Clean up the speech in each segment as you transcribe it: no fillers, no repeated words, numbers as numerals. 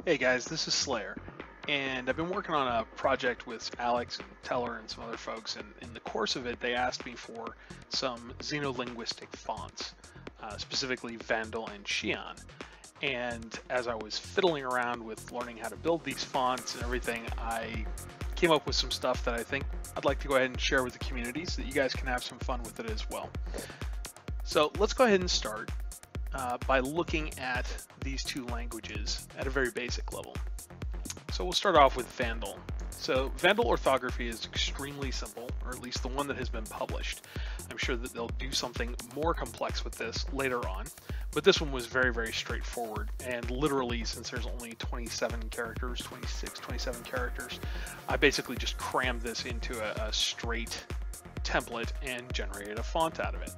Hey guys, this is Slayer, and I've been working on a project with Alex and Teller and some other folks, and in the course of it, they asked me for some Xenolinguistic fonts, specifically Vanduul and Xi'an. And as I was fiddling around with learning how to build these fonts and everything, I came up with some stuff that I think I'd like to go ahead and share with the community so that you guys can have some fun with it as well. So let's go ahead and start by looking at these two languages at a very basic level. So we'll start off with Vanduul. So Vanduul orthography is extremely simple, or at least the one that has been published. I'm sure that they'll do something more complex with this later on, but this one was very, very straightforward. And literally, since there's only 27 characters, 26, 27 characters, I basically just crammed this into a straight template and generated a font out of it.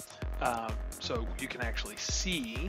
So you can actually see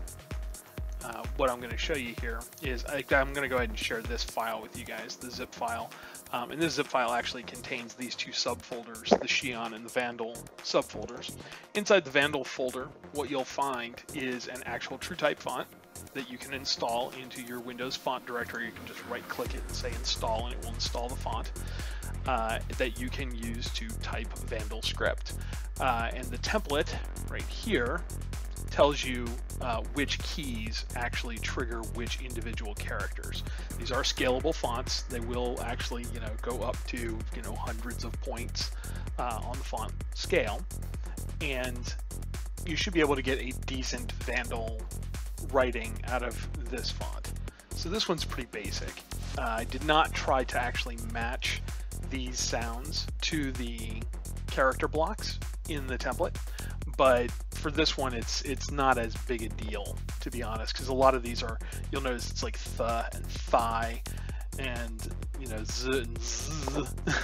what I'm going to show you here is I'm going to go ahead and share this file with you guys, the zip file. And this zip file actually contains these two subfolders, the Xi'an and the Vanduul subfolders. Inside the Vanduul folder, what you'll find is an actual TrueType font that you can install into your Windows font directory. You can just right-click it and say install, and it will install the font that you can use to type Vanduul script. And the template right here tells you which keys actually trigger which individual characters. These are scalable fonts. They will actually, go up to, hundreds of points on the font scale. And you should be able to get a decent Vanduul writing out of this font. So this one's pretty basic. I did not try to actually match these sounds to the character blocks in the template, but for this one it's not as big a deal, to be honest, because a lot of these are, you'll notice it's like th and thigh and z and z.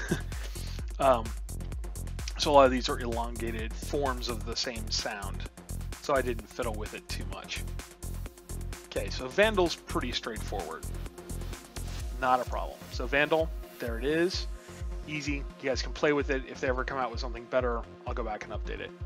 So a lot of these are elongated forms of the same sound, so I didn't fiddle with it too much. Okay, so Vanduul's pretty straightforward, not a problem. So Vanduul, there it is. Easy. You guys can play with it. If they ever come out with something better, I'll go back and update it.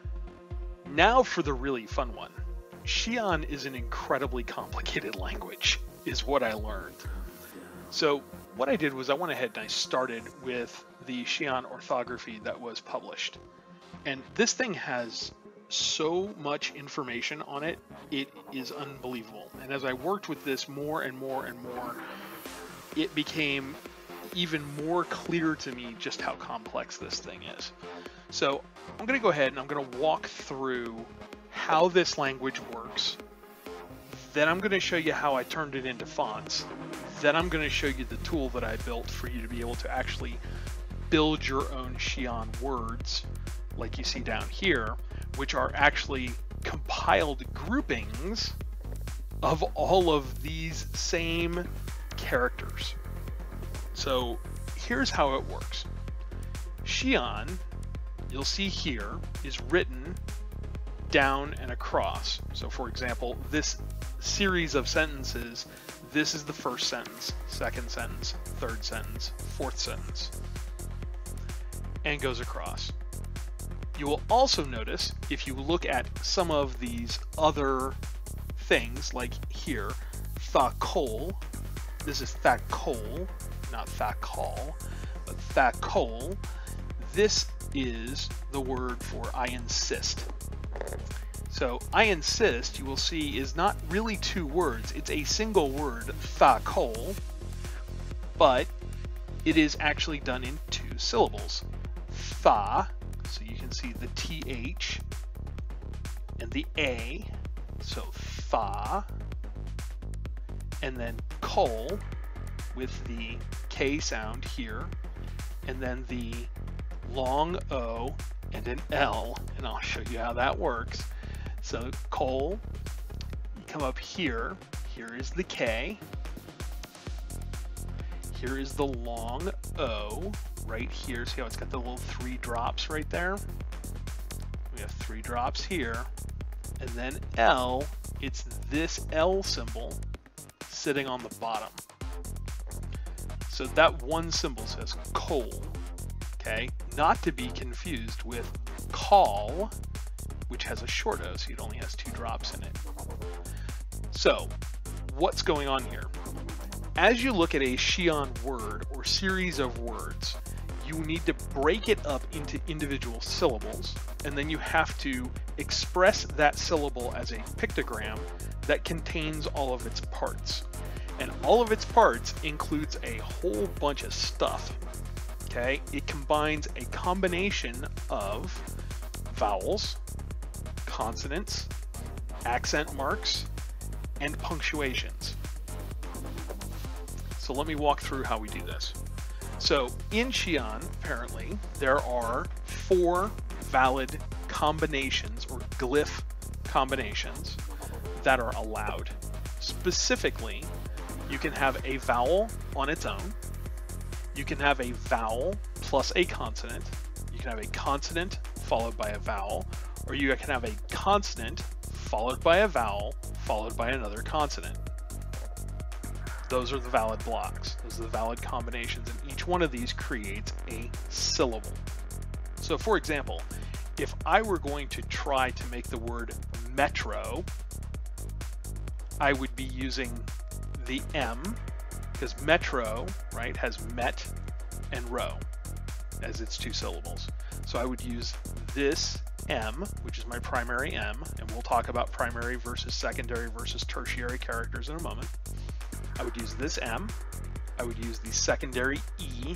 Now for the really fun one. Xi'an is an incredibly complicated language, is what I learned. So what I did was I went ahead and I started with the Xi'an orthography that was published. And this thing has so much information on it, it is unbelievable. And as I worked with this more and more and more, it became even more clear to me just how complex this thing is. So I'm going to go ahead and I'm going to walk through how this language works. Then I'm going to show you how I turned it into fonts. Then I'm going to show you the tool that I built for you to be able to actually build your own Xi'an words, like you see down here, which are actually compiled groupings of all of these same characters. So here's how it works. Xi'an, you'll see here, is written down and across. So for example, this series of sentences, this is the first sentence, second sentence, third sentence, fourth sentence, and goes across. You will also notice, if you look at some of these other things, like here, thakol, this is thakol, not thakol, but thakol. This is the word for I insist. So I insist, you will see, is not really two words. It's a single word, thakol, but it is actually done in two syllables. Tha, so you can see the TH and the A, so tha, and then kol, with the K sound here, and then the long O and an L, and I'll show you how that works. So kol, you come up here, here is the K, here is the long O, right here, see how it's got the little 3 drops right there? We have 3 drops here, and then L, it's this L symbol sitting on the bottom. So that one symbol says kol, okay? Not to be confused with call, which has a short O, so it only has 2 drops in it. So what's going on here? As you look at a Xi'an word or series of words, you need to break it up into individual syllables, and then you have to express that syllable as a pictogram that contains all of its parts. And all of its parts includes a whole bunch of stuff. Okay, it combines a combination of vowels, consonants, accent marks, and punctuations. So let me walk through how we do this. So in Xi'an, apparently, there are 4 valid combinations or glyph combinations that are allowed. Specifically, you can have a vowel on its own. You can have a vowel plus a consonant. You can have a consonant followed by a vowel, or you can have a consonant followed by a vowel followed by another consonant. Those are the valid blocks. Those are the valid combinations, and each one of these creates a syllable. So for example, if I were going to try to make the word metro, I would be using the M, because metro, right, has met and ro as its 2 syllables. So I would use this M, which is my primary M, and we'll talk about primary versus secondary versus tertiary characters in a moment. I would use this M, I would use the secondary E,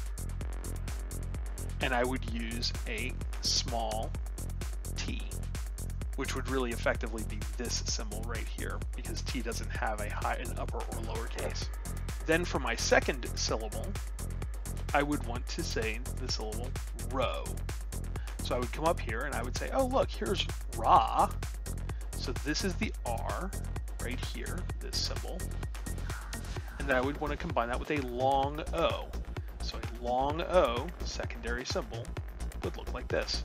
and I would use a small t, which would really effectively be this symbol right here, because t doesn't have an upper or lower case. Then for my second syllable, I would want to say the syllable ro. So I would come up here and I would say, oh look, here's ra. So this is the R right here, this symbol. And then I would want to combine that with a long O. So a long O, secondary symbol, would look like this.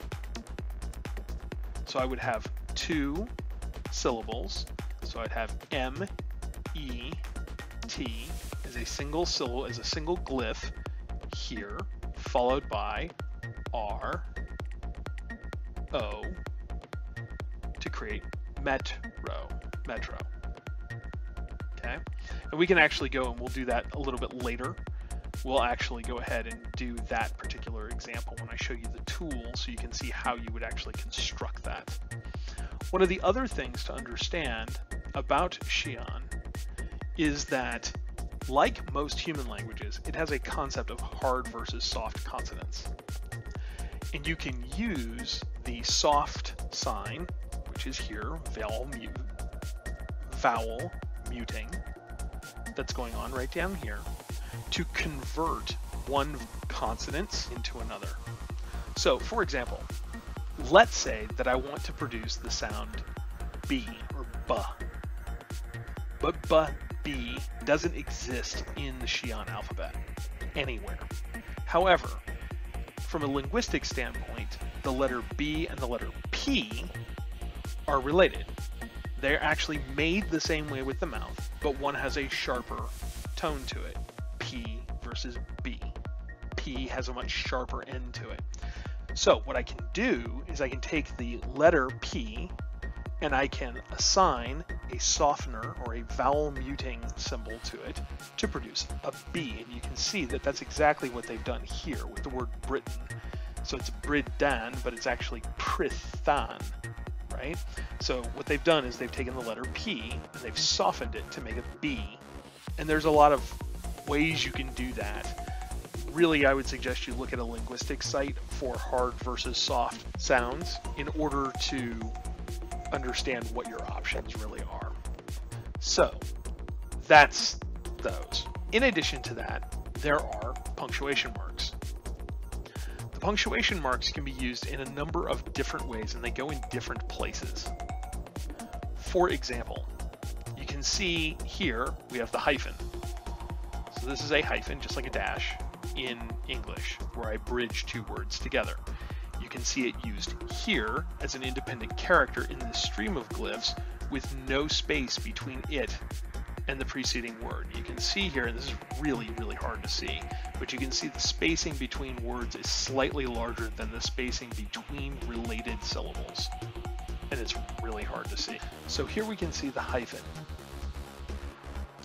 So I would have 2 syllables. So I'd have M, E, T as a single syllable, as a single glyph here, followed by R, O, to create metro. Okay, and we can actually go, and we'll do that a little bit later. We'll actually go ahead and do that particular example when I show you the tool, so you can see how you would actually construct that. One of the other things to understand about Xi'an is that, like most human languages, it has a concept of hard versus soft consonants. And you can use the soft sign, which is here, vowel muting, that's going on right down here, to convert one consonant into another. So, for example, let's say that I want to produce the sound B or B, but B doesn't exist in the Xi'an alphabet anywhere. However, from a linguistic standpoint, the letter B and the letter P are related. They're actually made the same way with the mouth, but one has a sharper tone to it. P versus B. P has a much sharper end to it. So what I can do is I can take the letter P and I can assign a softener or a vowel muting symbol to it to produce a B. And you can see that that's exactly what they've done here with the word Britain. So it's Bridan, but it's actually Prithan, right? So what they've done is they've taken the letter P and they've softened it to make a B. And there's a lot of ways you can do that. Really, I would suggest you look at a linguistics site for hard versus soft sounds in order to understand what your options really are. So that's those. In addition to that, there are punctuation marks. The punctuation marks can be used in a number of different ways, and they go in different places. For example, you can see here we have the hyphen. So this is a hyphen, just like a dash in English, where I bridge 2 words together. You can see it used here as an independent character in the stream of glyphs with no space between it and the preceding word. You can see here, and this is really, really hard to see, but you can see the spacing between words is slightly larger than the spacing between related syllables. And it's really hard to see. So here we can see the hyphen.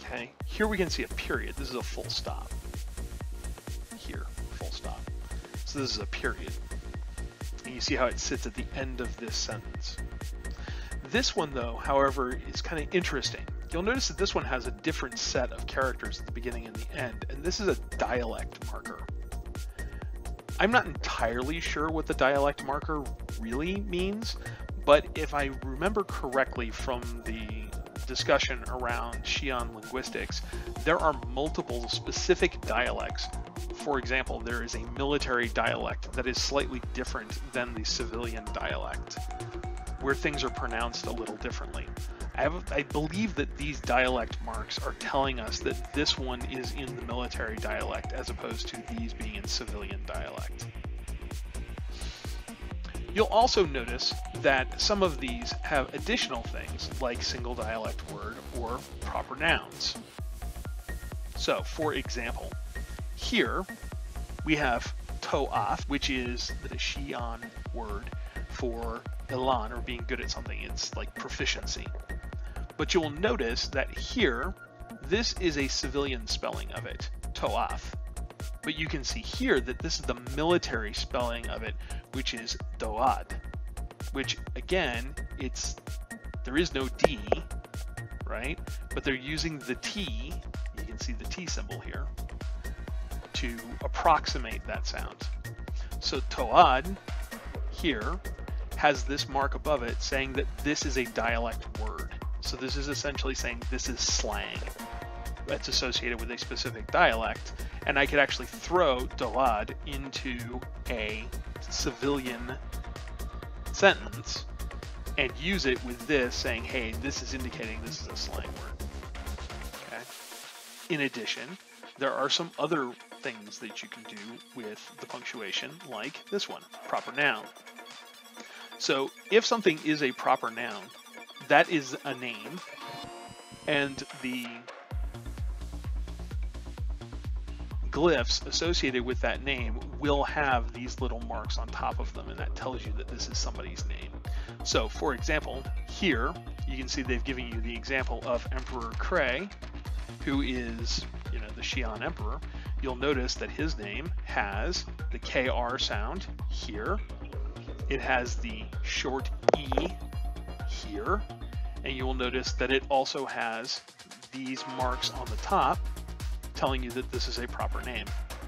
Okay, here we can see a period. This is a full stop. Here, full stop. So this is a period. And you see how it sits at the end of this sentence. This one, though, however, is kind of interesting. You'll notice that this one has a different set of characters at the beginning and the end, and this is a dialect marker. I'm not entirely sure what the dialect marker really means, but if I remember correctly from the discussion around Xi'an linguistics, there are multiple specific dialects. For example, there is a military dialect that is slightly different than the civilian dialect, where things are pronounced a little differently. I believe that these dialect marks are telling us that this one is in the military dialect as opposed to these being in civilian dialect. You'll also notice that some of these have additional things like single dialect word or proper nouns. So, for example, here we have to'ath, which is the Xi'an word for elan, or being good at something. It's like proficiency. But you'll notice that here, this is a civilian spelling of it, to'ath. But you can see here that this is the military spelling of it, which is do'ad. Which, again, there is no D, right? But they're using the T, you can see the T symbol here, to approximate that sound. So to'ad here has this mark above it saying that this is a dialect word. So this is essentially saying this is slang that's associated with a specific dialect, and I could actually throw do'ad into a civilian sentence and use it with this saying, hey, this is indicating this is a slang word. Okay. In addition, there are some other things that you can do with the punctuation, like this one, proper noun. So if something is a proper noun, that is a name, and the glyphs associated with that name will have these little marks on top of them, and that tells you that this is somebody's name. So, for example, here you can see they've given you the example of Emperor Kray, who is, the Xi'an Emperor. You'll notice that his name has the KR sound here. It has the short E here, and you will notice that it also has these marks on the top telling you that this is a proper name.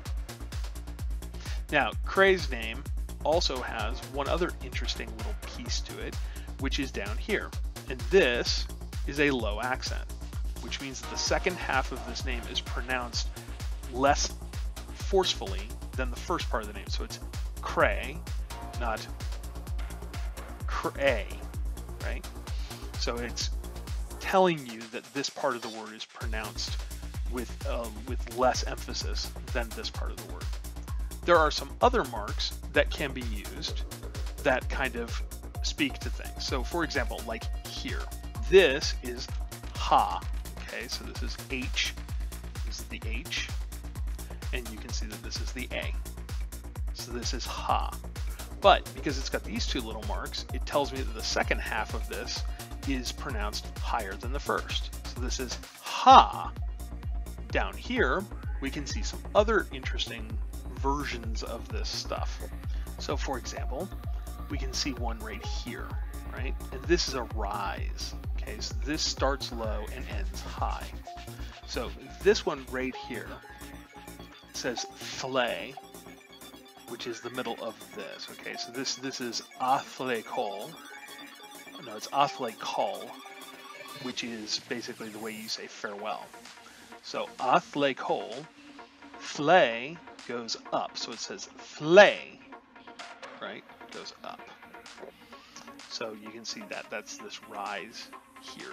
Now, Kray's name also has one other interesting little piece to it, which is down here, and this is a low accent, which means that the second half of this name is pronounced less forcefully than the first part of the name. So it's Kray, not Kray, right? So it's telling you that this part of the word is pronounced with less emphasis than this part of the word. There are some other marks that can be used that kind of speak to things. So for example, like here, this is ha. Okay, so this is H. This is the H. And you can see that this is the A. So this is ha. But because it's got these two little marks, it tells me that the second half of this is pronounced higher than the first. So this is ha. Down here, we can see some other interesting versions of this stuff. So for example, we can see one right here, right? And this is a rise. Okay, so this starts low and ends high. So this one right here says flay, which is the middle of this. Okay, so this is athle kol. No, it's athle kol, which is basically the way you say farewell. So athle kol, flay goes up. So it says flay, right? Goes up. So you can see that that's this rise here.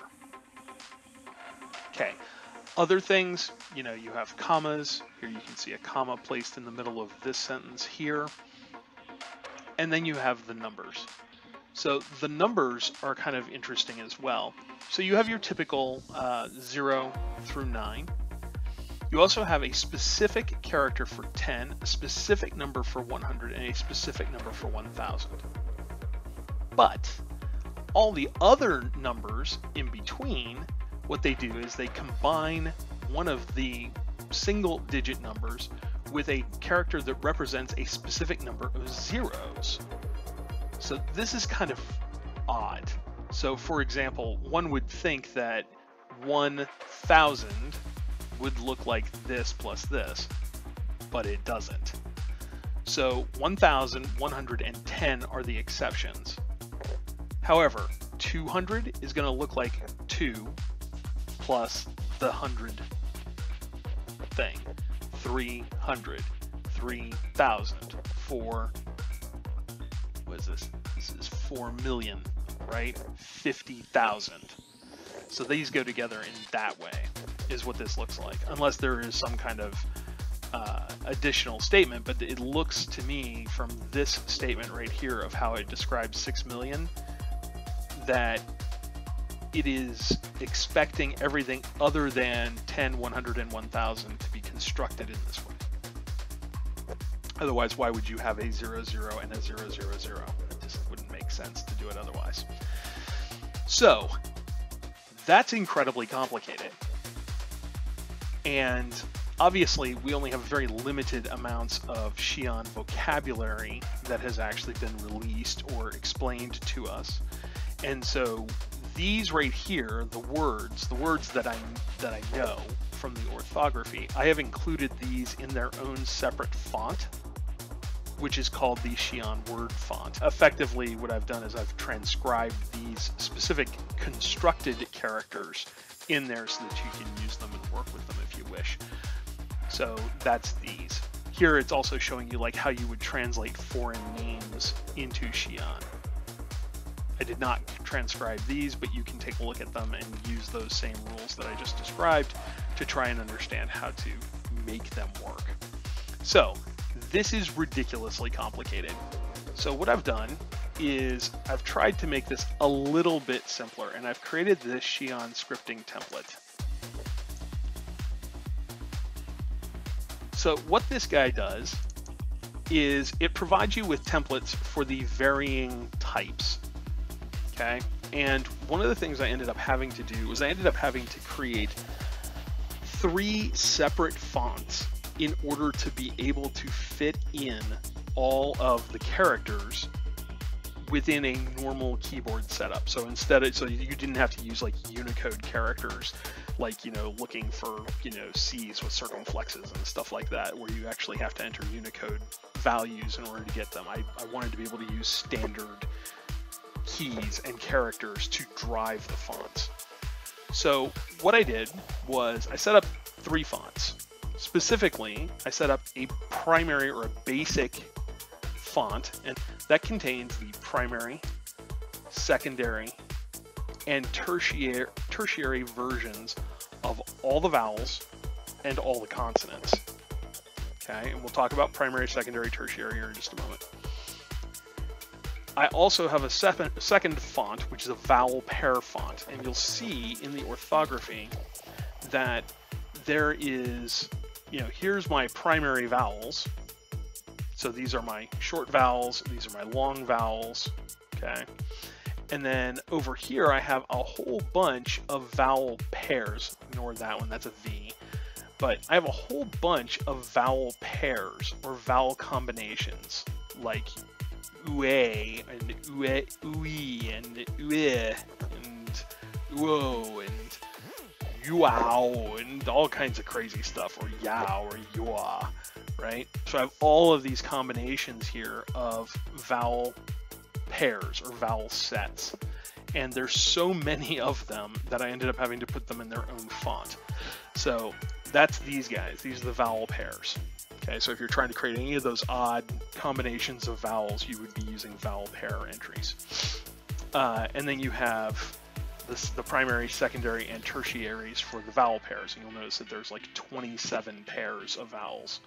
Okay. Other things, you have commas. Here you can see a comma placed in the middle of this sentence here. And then you have the numbers. So the numbers are kind of interesting as well. So you have your typical 0 through 9. You also have a specific character for 10, a specific number for 100, and a specific number for 1000. But all the other numbers in between what they do is they combine one of the single digit numbers with a character that represents a specific number of zeros. So this is kind of odd. So for example, one would think that 1,000 would look like this plus this, but it doesn't. So 1,110 are the exceptions. However, 200 is going to look like 2 plus the 100 thing. 300, 3,000, 4, what is this? This is 4 million, right? 50,000. So these go together in that way, is what this looks like. Unless there is some kind of additional statement, but it looks to me from this statement right here of how it describes 6 million, that it is expecting everything other than 10, 100, and 1,000 to be constructed in this way. Otherwise, why would you have a 0, 0 and a 0, 0, 0? It just wouldn't make sense to do it otherwise. So that's incredibly complicated. And obviously, we only have very limited amounts of Xi'an vocabulary that has actually been released or explained to us. And so these right here, the words that I know from the orthography, I have included these in their own separate font, which is called the Xi'an word font. Effectively, what I've done is I've transcribed these specific constructed characters in there so that you can use them and work with them if you wish. So that's these. Here it's also showing you like how you would translate foreign names into Xi'an. I did not transcribe these, but you can take a look at them and use those same rules that I just described to try and understand how to make them work. So this is ridiculously complicated. So what I've done is I've tried to make this a little bit simpler, and I've created this Xi'an scripting template. So what this guy does is it provides you with templates for the varying types. Okay, and one of the things I ended up having to do was I ended up having to create 3 separate fonts in order to be able to fit in all of the characters within a normal keyboard setup. So so you didn't have to use like Unicode characters, like, you know, looking for, you know, C's with circumflexes and stuff like that, where you actually have to enter Unicode values in order to get them. I wanted to be able to use standard keys and characters to drive the fonts. So what I did was I set up 3 fonts. Specifically, I set up a primary or a basic font, and that contains the primary, secondary, and tertiary versions of all the vowels and all the consonants. Okay, and we'll talk about primary, secondary, tertiary here in just a moment. I also have a second font, which is a vowel pair font, and you'll see in the orthography that there is, you know, here's my primary vowels. So these are my short vowels, these are my long vowels, okay? And then over here I have a whole bunch of vowel pairs. Ignore that one, that's a V. But I have a whole bunch of vowel pairs or vowel combinations, like ue and ui and ue and uo and yuao and all kinds of crazy stuff, or yao or yua, right? So I have all of these combinations here of vowel pairs or vowel sets, and there's so many of them that I ended up having to put them in their own font. So that's these guys. These are the vowel pairs. Okay, so if you're trying to create any of those odd combinations of vowels, you would be using vowel pair entries. And then you have the primary, secondary, and tertiaries for the vowel pairs. And you'll notice that there's like 27 pairs of vowels.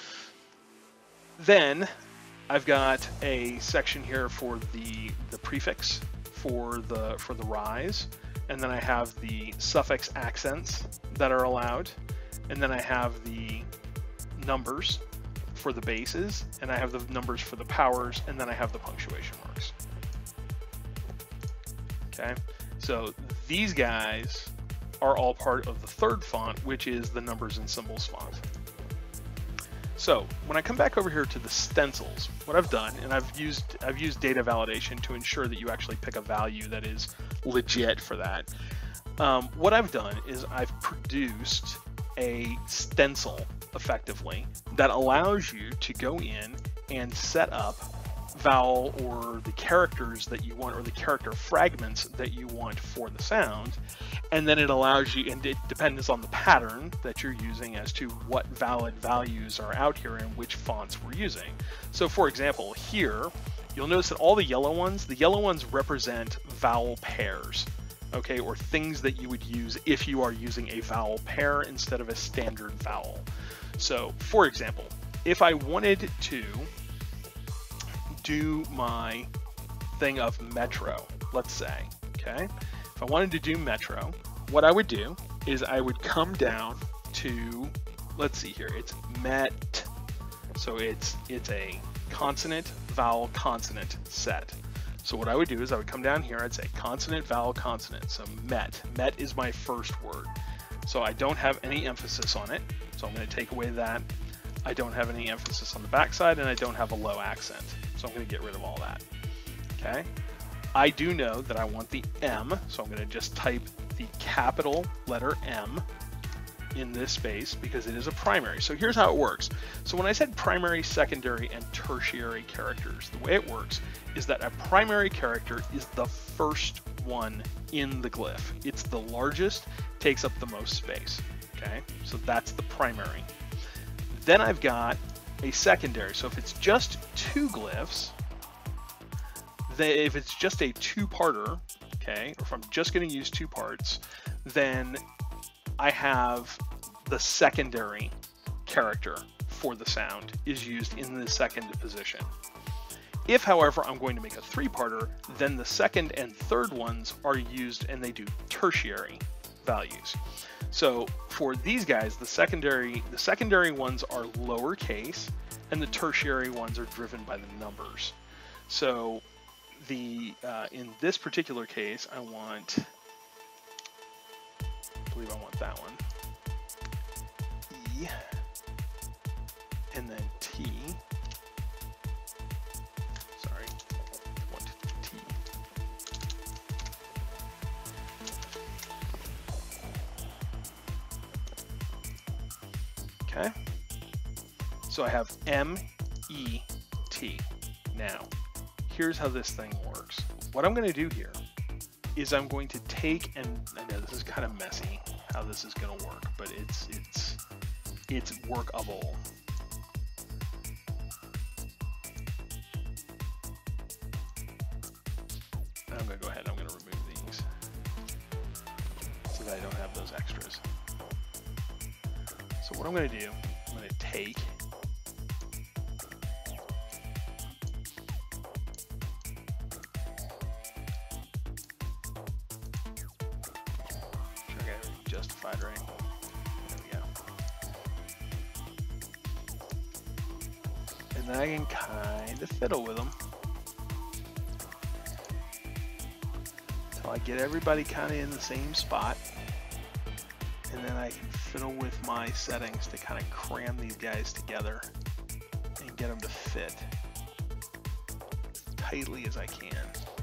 Then I've got a section here for the prefix for the rise, and then I have the suffix accents that are allowed, and then I have the numbers for the bases, and I have the numbers for the powers, and then I have the punctuation marks. Okay, so these guys are all part of the third font, which is the numbers and symbols font. So when I come back over here to the stencils, what I've done, and I've used data validation to ensure that you actually pick a value that is legit for that. What I've done is I've produced a stencil effectively that allows you to go in and set up vowel or the characters that you want, or the character fragments that you want for the sound, and then it allows you, and it depends on the pattern that you're using as to what valid values are out here and which fonts we're using. So for example, here you'll notice that all the yellow ones represent vowel pairs, okay, or things that you would use if you are using a vowel pair instead of a standard vowel. So for example, if I wanted to do my thing of metro, let's say, okay? If I wanted to do metro, what I would do is I would come down to, let's see here, it's met. So it's a consonant, vowel, consonant set. So what I would do is I would come down here, I'd say consonant, vowel, consonant. So met. Met is my first word. So I don't have any emphasis on it. So I'm going to take away that. I don't have any emphasis on the backside, and I don't have a low accent. So I'm going to get rid of all that. Okay. I do know that I want the M, so I'm going to just type the capital letter M in this space because it is a primary. So here's how it works. So when I said primary, secondary, and tertiary characters, the way it works is that a primary character is the first one in the glyph. It's the largest, takes up the most space. Okay, so that's the primary. Then I've got a secondary. So if it's just two glyphs, if it's just a two-parter, okay, or if I'm just going to use two parts, then I have the secondary character for the sound is used in the second position. If, however, I'm going to make a three-parter, then the second and third ones are used and they do tertiary values. So for these guys, the secondary ones are lowercase and the tertiary ones are driven by the numbers. So in this particular case, I believe I want that one. E, and then T. Sorry, I want T. Okay. So I have M, E, T. Now, here's how this thing works. What I'm going to do here is I'm going to take, and I know this is kind of messy how this is going to work, but it's workable. I'm going to go ahead and I'm going to remove these so that I don't have those extras. So what I'm going to do, I'm going to take justified, right? There we go. And then I can kind of fiddle with them until I get everybody kind of in the same spot. And then I can fiddle with my settings to kind of cram these guys together and get them to fit as tightly as I can.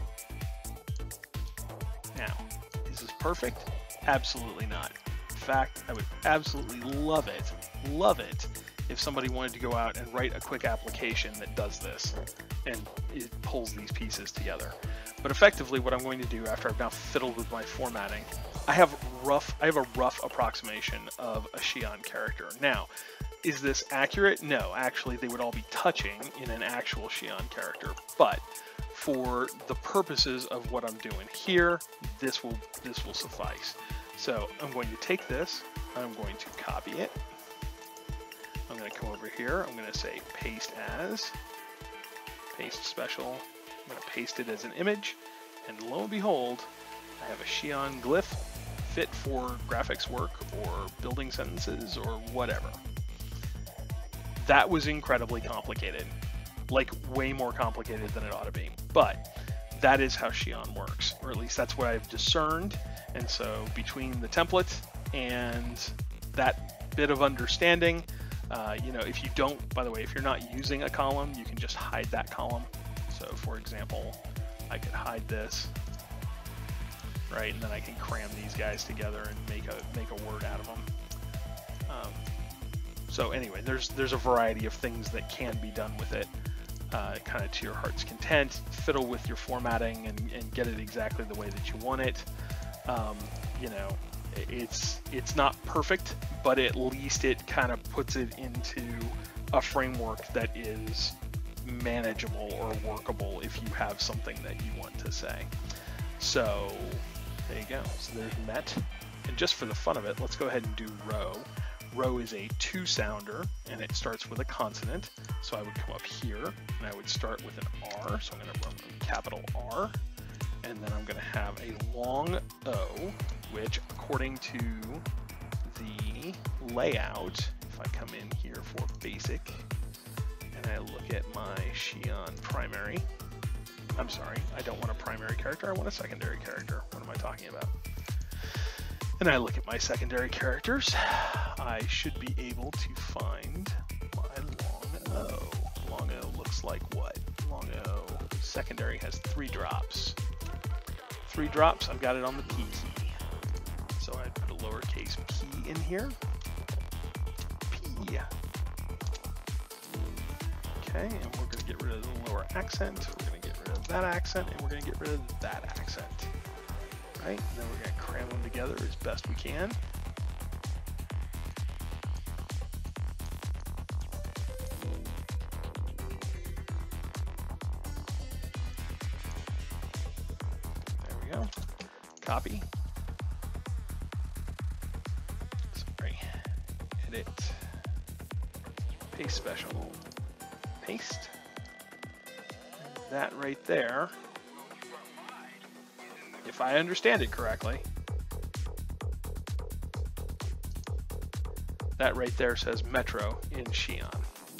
Now, is this perfect? Absolutely not. In fact, I would absolutely love it if somebody wanted to go out and write a quick application that does this and it pulls these pieces together. But effectively what I'm going to do after I've now fiddled with my formatting, I have a rough approximation of a Xi'an character. Now, is this accurate? No, actually they would all be touching in an actual Xi'an character, but for the purposes of what I'm doing here, this will suffice. So I'm going to take this, I'm going to copy it, I'm going to come over here, I'm going to say paste as, paste special, I'm going to paste it as an image, and lo and behold, I have a Xi'an glyph fit for graphics work or building sentences or whatever. That was incredibly complicated, like way more complicated than it ought to be, but that is how Xi'an works, or at least that's what I've discerned, And so between the template and that bit of understanding, you know, if you don't, by the way, if you're not using a column, you can just hide that column. So for example, I could hide this, right? And then I can cram these guys together and make a word out of them. So anyway, there's a variety of things that can be done with it, kind of to your heart's content. Fiddle with your formatting and get it exactly the way that you want it. You know, it's not perfect, but at least it kind of puts it into a framework that is manageable or workable if you have something that you want to say. So there you go. So there's met. And just for the fun of it, let's go ahead and do row. Row is a 2-sounder, and it starts with a consonant. So I would come up here, and I would start with an R. So I'm going to run capital R, and then I'm going to have a long O, which according to the layout, if I come in here for basic, and I look at my Xi'an primary, I'm sorry, I don't want a primary character, I want a secondary character. What am I talking about? And I look at my secondary characters, I should be able to find my long O. Long O looks like what? Long O. Secondary has 3 drops. 3 drops, I've got it on the P key. So I put a lowercase p in here. P. Okay, and we're going to get rid of the lower accent. We're going to get rid of that accent, and we're going to get rid of that accent. Right, and then we're going to cram them together as best we can. There we go. Copy. Sorry. Edit. Paste special. Paste. And that right there, if I understand it correctly, that right there says Metro in Xi'an.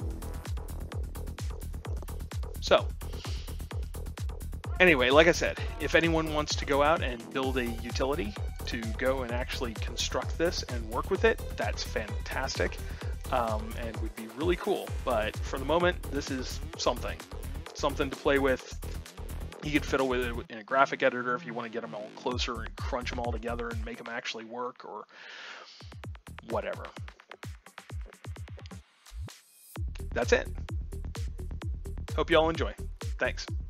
So, anyway, like I said, if anyone wants to go out and build a utility to go and actually construct this and work with it, that's fantastic, and would be really cool. But for the moment, this is something to play with. You could fiddle with it in a graphic editor if you want to get them all closer and crunch them all together and make them actually work, or whatever. That's it. Hope you all enjoy. Thanks.